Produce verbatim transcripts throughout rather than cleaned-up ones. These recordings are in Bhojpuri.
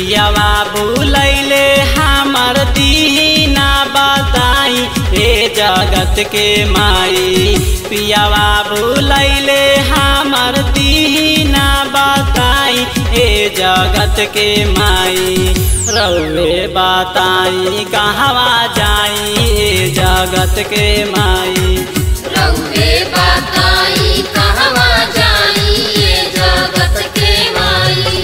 पियावा बुलैले हमर दीना बताई हे जगत के माई। पियावा बुलैले हमर दीना बताई हे जगत के माई। रउए बताई कहवा जाई हे जगत के माई। रउए बताई कहवा जाई हे जगत के माई।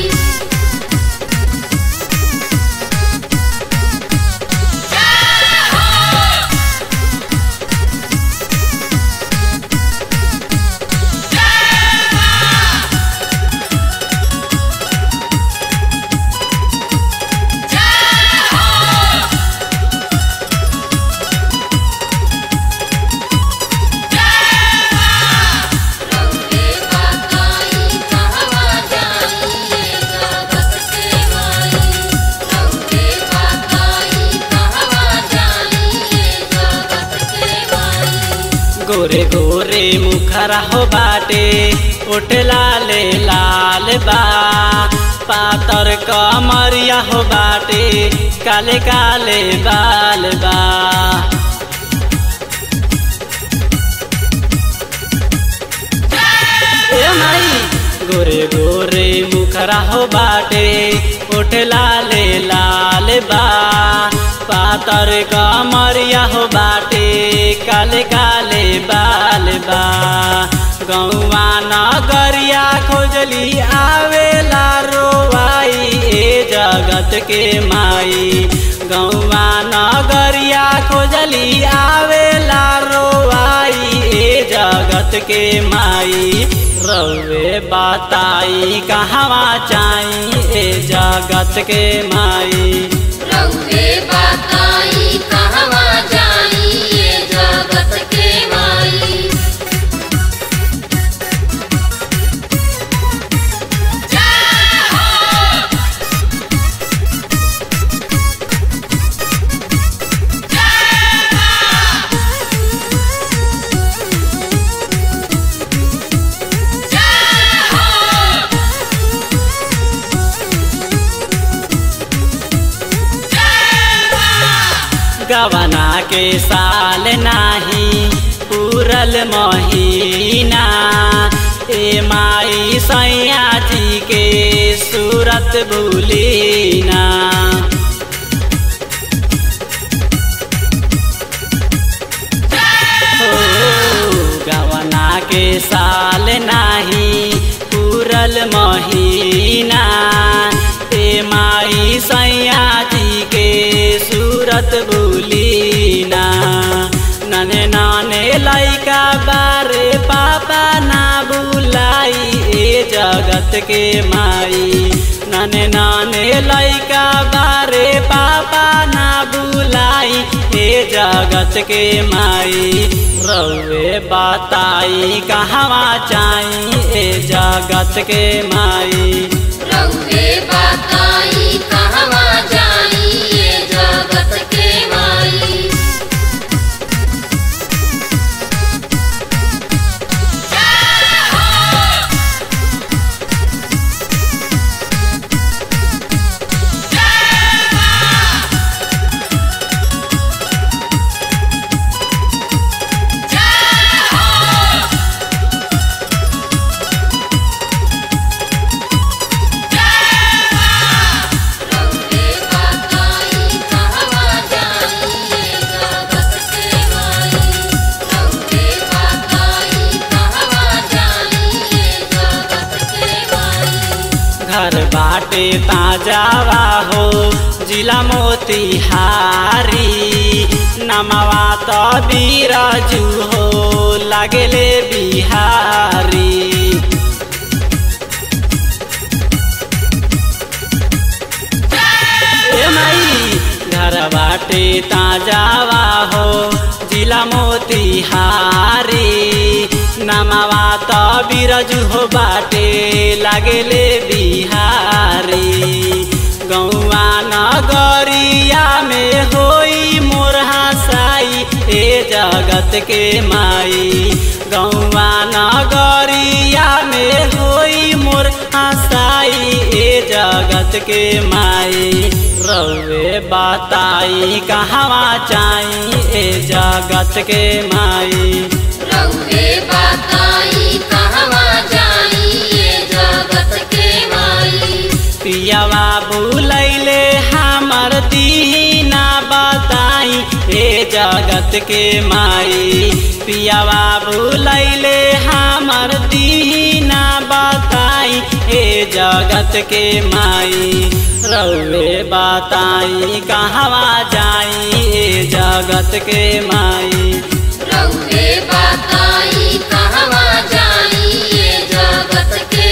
गोरे गोरे मुखरा हो बाटे ओठ लाले लाल बा। पातर कमरिया हो बाटे काले काले बाल बा। ए माई गोरे गोरे मुखरा हो बाटे ओठ लाले लाल बा। पातर कमरिया हो बाटे काले काले बाल बा। गौवा नगरिया खोजली आवेला रोवाई ए जगत के माई। गौवा नगरिया खोजली आवेला रोवाई ए जगत के माई। रउए बताई कहवा जाई ए जगत के माई। रउए बताई कहवा जाई हे जगत के माई। गवना के साल नाही पूरल महीना। ए माई सैया जी के सूरत भूलीना। गवना के साल नाही पूरल महीना। ए माई सैया जी के सूरत भूलीना। नने नाने लइका बारे पापा ना बुलाई ए जगत के माई। नने नाने लइका बारे पापा ना बुलाई ए जगत के माई। रउए बताई कहवा जाई ए जगत के माई। रउए बताई कहवा जाई हे जगत के माई। घर बाटे ताजावा हो जिला मोतिहारी। नमवा तो बीराजू हो लागले बिहारी। ए माई घर बाटे ताजावा हो जिला मोतिहारी। नमवा तो बीराजू हो बाटे लागले बिहारी। गौवा नगरिया में होई मोर हसाई ए जगत के माई। गौवा नगरिया में होई मोर हसाई ए जगत के माई रउए बताई कहवा जाई ए जगत के माई रउए बताई कहवा जाई ए जगत के माई पियावा बुलैले हमर दीना बताई ए जगत के माई पियावा बुलैले हमर दीना बताई ए जगत के माई रउए बताई कहवा जाई ए जगत के माई रउए बताई कहवा जाई ए जगत के